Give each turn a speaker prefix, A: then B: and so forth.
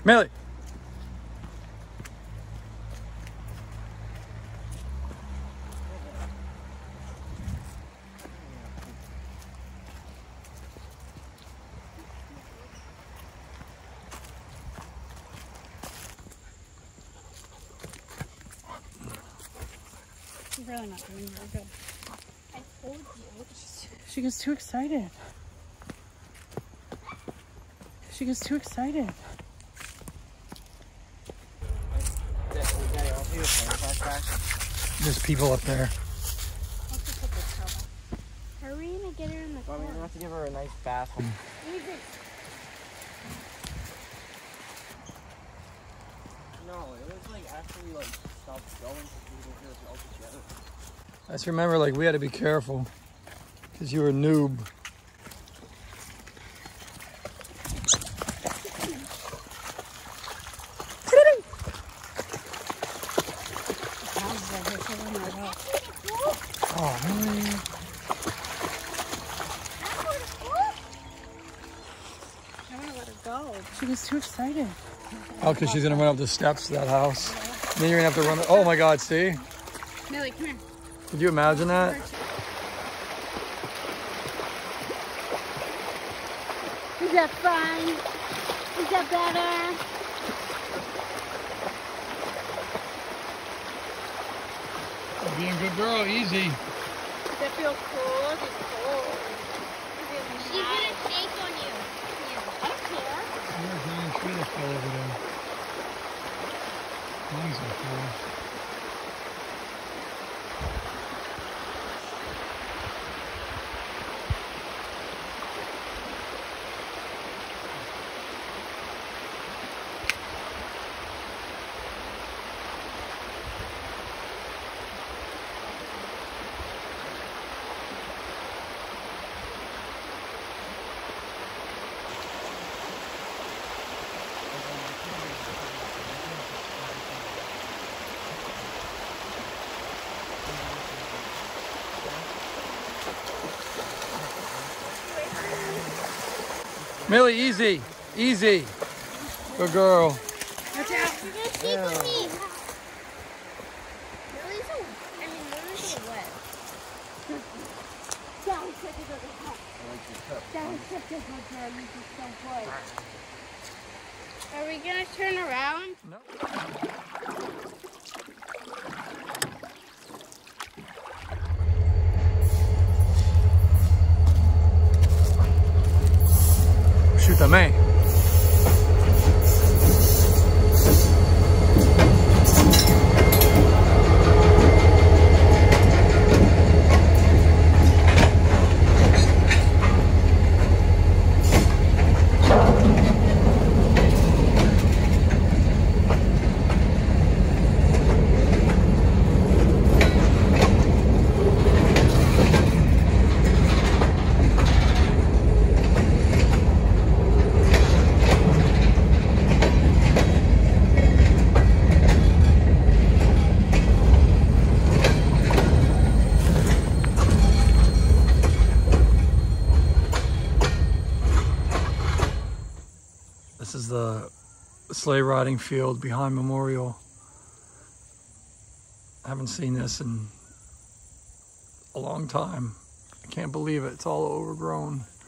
A: Millie.
B: She's really not doing very good. I told you.
A: She gets too excited. She gets too excited. There's people up there.
B: Are we gonna get her in the car?
C: Well, we're gonna have to give her a nice bath.
B: Easy.
C: No, it was like after we like stopped going because we didn't hear all together.
A: I just remember like we had to be careful because you were a noob. Oh man.
B: I wanna let her go.
A: She was too excited. Oh, because she's gonna run up the steps to that house. Then you're gonna have to run. Oh my God, see?
B: Millie, come here.
A: Could you imagine that?
B: Is that fun? Is that better?
A: Being a good girl, easy.
B: Does that feel cold? It's cold. She's gonna shake on you. I don't care.
A: There's a giant tree that fell over there. Lungs are full. Millie, easy, easy. Good girl.
B: Watch out. You're gonna shake on me. Millie's wet. Down, such a good cup. Down, such a good girl. You just so good. Are we gonna turn around?
A: No. Também. This is the sleigh riding field behind Memorial. I haven't seen this in a long time. I can't believe it. It's all overgrown.